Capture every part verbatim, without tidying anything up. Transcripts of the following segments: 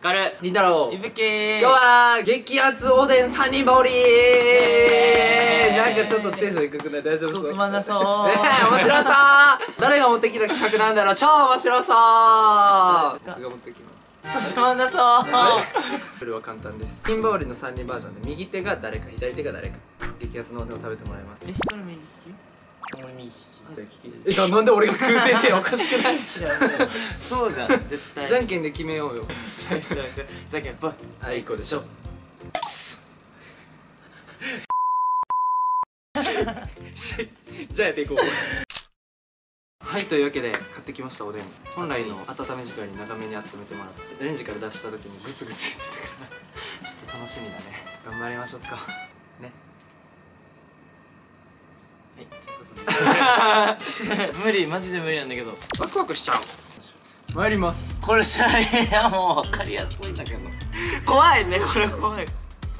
かるりんたろう。 いぶきー。 今日は激アツおでんさんにん羽織ー。なんかちょっとテンション低くない？大丈夫そう？ つまんなそう。 ねえ、面白そう。誰が持ってきた企画なんだろう。超面白そう。僕が持ってきます。 つまんなそう。 これは簡単です。金羽織のさんにんバージョンで右手が誰か左手が誰か激アツのおでんを食べてもらいます。 え、一人右利き？俺右利き。 え、な、なんで俺が空前っておかしくない？ そうじゃん、絶対。 じゃんけんで決めようよ。 最初はじゃんけんぽい。 あいこでしょ。じゃあやっていこう。はい、というわけで買ってきましたおでん。本来の温め時間に長めに温めてもらってレンジから出した時にグツグツ言ってたからちょっと楽しみだね。頑張りましょうかね。 はい、ということで無理、マジで無理なんだけどワクワクしちゃう。参ります。 これさ、いやもう分かりやすいんだけど怖いね、これ怖い。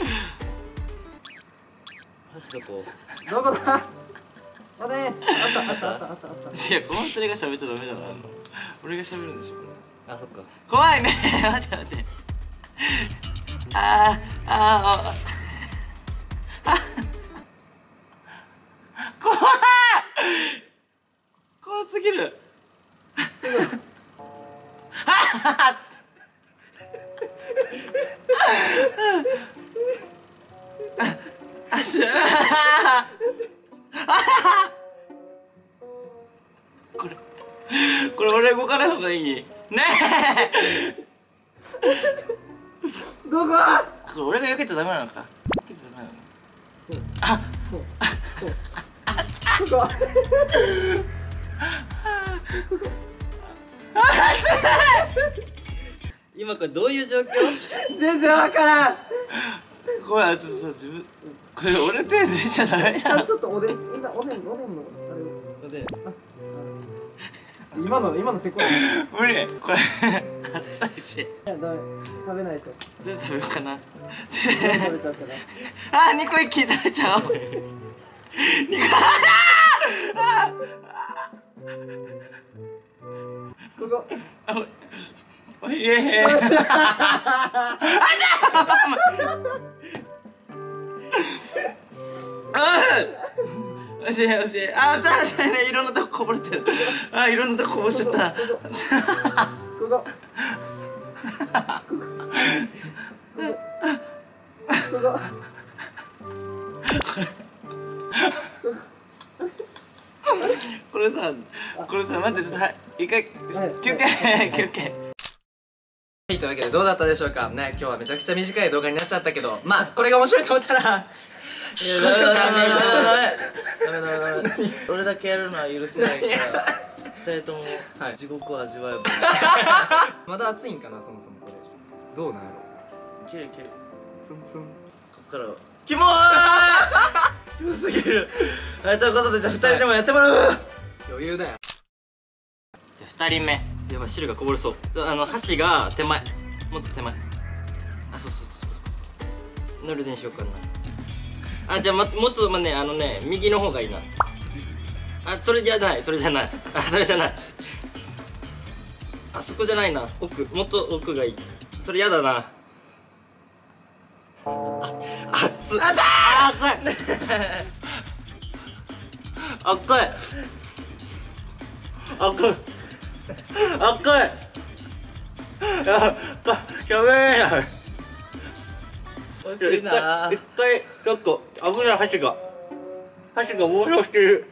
箸どこ？ どこだ？おでんあったあったあったあったあった。 いや、この二人が喋っちゃダメだな。俺が喋るんでしょ。 あ、そっか。 怖いね。待って待って。あーあーあ怖い。怖すぎる。あしこれこれ俺動かない方がいいねえ。 どこ？ これ俺が避けちゃダメなのか。避けちゃダメなの。 うん、あ、そうそうここ今これどういう状況？ 全然わからん。 ごめん、ちょっとさ、自分これ俺手出ちゃダメじゃん。 ちょっとおでん、今おでん、おでんのあれをおでん今の、今のせこい無理、これ熱いし。 いや、ダメ、食べないとどれ食べようかな。 食べちゃうからあ、にこ一気に食べちゃおう。にこあここあおいえーあちゃ惜しい惜しい。あ、ちゃちゃね、いろんなとここぼれてる。あ、いろんなとここぼしちゃった。 こここここれさ、これさ、待って、ちょっとはい一回休憩休憩。 はい、というわけでどうだったでしょうかね。今日はめちゃくちゃ短い動画になっちゃったけど、まあこれが面白いと思ったらダメダメダメダメ。俺だけやるのは許せないから二人とも地獄を味わえば。 まだ暑いんかな、そもそもこれどうなんやろ。 いけるいける。 ツンツン。 こっからはキモーキモすぎる。はい、ということでじゃあ二人でもやってもらう。 余裕だよ。 じゃあ二人目、やばい、汁がこぼれそう。あの箸が手前、もうちょっと手前。あ、そうそうそうそうそう。どれでにしようかな。あ、じゃあ、ま、もうちょっとまね、あのね、右の方がいいな。あ、それじゃない、それじゃない。あ、それじゃない。あそこじゃないな。奥、もっと奥がいい。それやだな。あ、熱っ。あちゃー。熱い。赤い。赤い。赤い。やっぱ、やべえな。惜しいな。一回、ちょっと、危ない箸が。箸が暴走してる。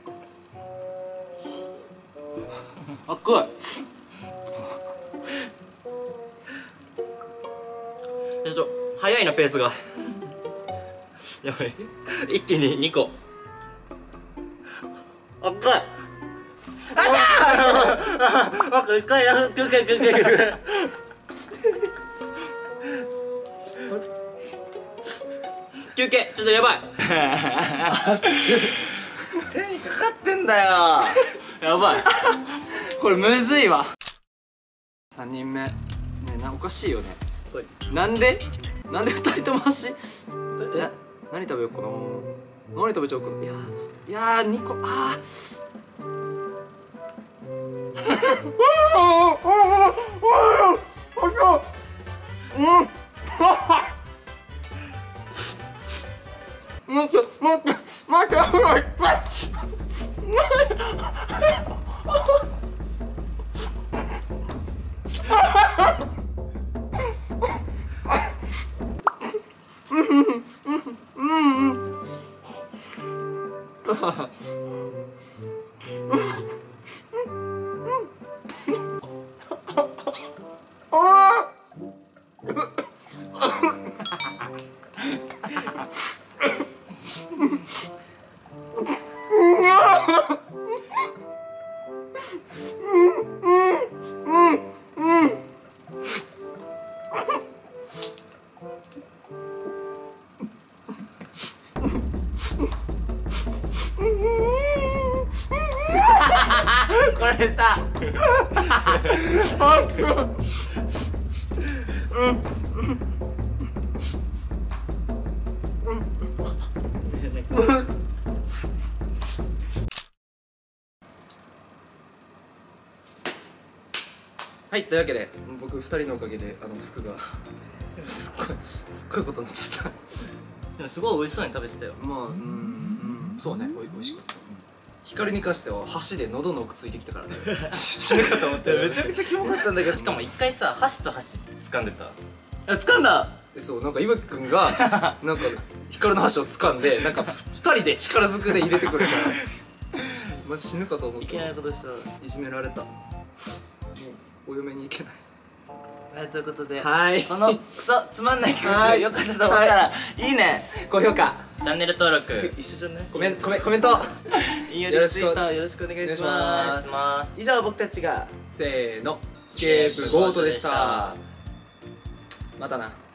赤い。ちょっと、早いな、ペースが。やばい。一気ににこ。赤い。あちゃー。あ、一回やる。休憩休憩休憩。休憩、ちょっとやばい。手にかかってんだよ。やばい。 これむずいわ。さんにんめねえ、な、おかしいよね。なんでなんでふたりとも足な、何食べようかな。何食べちゃおうかな。いやーちょっと、いやーにこ、あー待って待って待って待これさはい、というわけで僕ふたりのおかげであの服がすっごいすっごいことになっちゃったでもすごい美味しそうに食べてたよ。 まあうんうんそうね、おいおいしかった。光に関しては箸で喉の奥ついてきたからね死ぬかと思ってめちゃくちゃキモかったんだけど、しかも一回さ箸と箸掴んでた。あ、掴んだ。 えそう、なんか岩城くんがなんか光の箸を掴んでなんかふたりで力ずくで入れてくるからマジ死ぬかと思って。 いけないことした。 いじめられた。もうお嫁に行けない。 はい、ということで、 はい、 このクソつまんない企画はい良かったと思ったらいいね、 高評価、 チャンネル登録一緒じゃない、 コメントコメコメントいいよ、リツイートよろしくお願いします。以上僕たちがせーのスケープゴートでした。またな。